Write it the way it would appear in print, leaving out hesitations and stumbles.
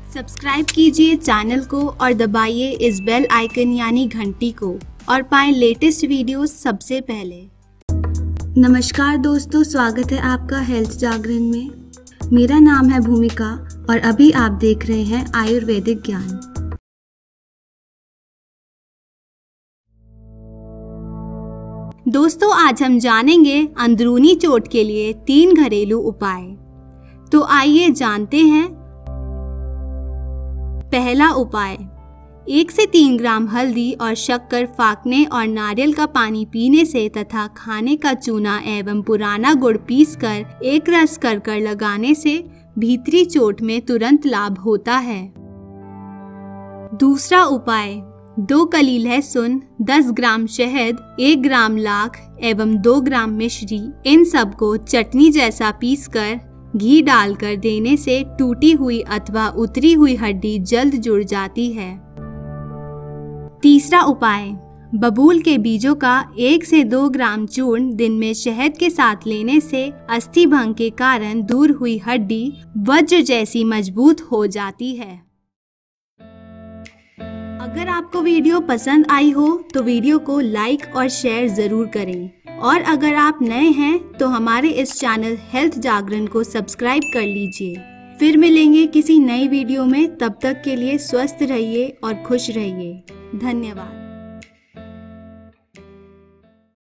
Subscribe कीजिए channel को और दबाइए इस बेल आइकन यानी घंटी को और पाएं लेटेस्ट वीडियोस सबसे पहले। नमस्कार दोस्तों, स्वागत है आपका हेल्थ जागरण में। मेरा नाम है भूमिका और अभी आप देख रहे हैं आयुर्वेदिक ज्ञान। दोस्तों, आज हम जानेंगे अंदरूनी चोट के लिए 3 घरेलू उपाय। तो आइए जानते हैं। पहला उपाय, 1 से 3 ग्राम हल्दी और शक्कर फाकने और नारियल का पानी पीने से तथा खाने का चूना एवं पुराना गुड़ पीसकर एक रस कर लगाने से भीतरी चोट में तुरंत लाभ होता है। दूसरा उपाय, 2 कली लहसुन, 10 ग्राम शहद, 1 ग्राम लाख एवं 2 ग्राम मिश्री, इन सबको चटनी जैसा पीसकर घी डालकर देने से टूटी हुई अथवा उतरी हुई हड्डी जल्द जुड़ जाती है। तीसरा उपाय, बबूल के बीजों का 1 से 2 ग्राम चूर्ण दिन में शहद के साथ लेने से अस्थि भंग के कारण दूर हुई हड्डी वज्र जैसी मजबूत हो जाती है। अगर आपको वीडियो पसंद आई हो तो वीडियो को लाइक और शेयर जरूर करें और अगर आप नए हैं तो हमारे इस चैनल हेल्थ जागरण को सब्सक्राइब कर लीजिए। फिर मिलेंगे किसी नई वीडियो में, तब तक के लिए स्वस्थ रहिए और खुश रहिए। धन्यवाद।